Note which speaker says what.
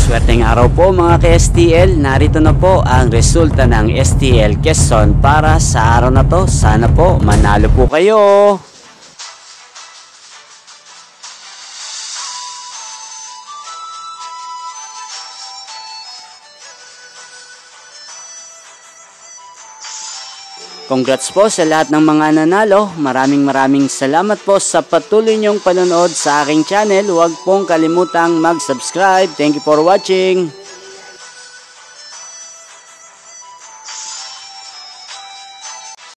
Speaker 1: Maswerteng araw po mga ka-STL. Narito na po ang resulta ng STL Quezon para sa araw na to. Sana po manalo po kayo. Congrats po sa lahat ng mga nanalo. Maraming salamat po sa patuloy niyong panonood sa aking channel. Huwag pong kalimutang mag-subscribe. Thank you for watching.